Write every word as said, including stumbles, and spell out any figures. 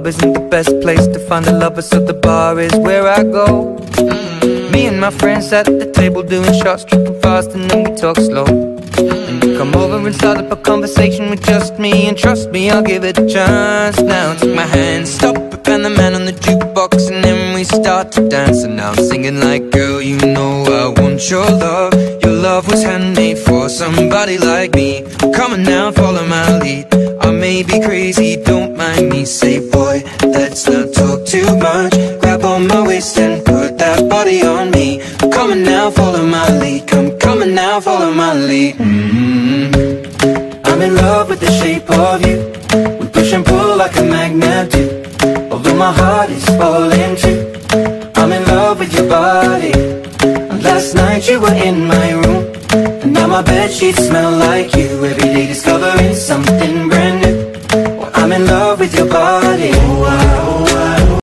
club isn't the best place to find a lover, so the bar is where I go. Me and my friends sat at the table doing shots, tripping fast, and then we talk slow. And you come over and start up a conversation with just me, and trust me, I'll give it a chance. Now take my hand, stop it, and the man on the jukebox, and then we start to dance. And now I'm singing like, girl, you know I want your love. Your love was handmade for somebody like me. Come on now, follow my lead. I may be crazy, don't mind me. Say, boy, let's not talk too much. Grab on my waist and put that body on me. Come on now, follow my lead. Come, come on now, follow my lead. mm-hmm. I'm in love with the shape of you. We push and pull like a magnet do. Although my heart is falling too, I'm in love with your body. And last night you were in my room, and now my bedsheets smell like you. Every day discovering something brand new. Well, I'm in love with your body. Oh, I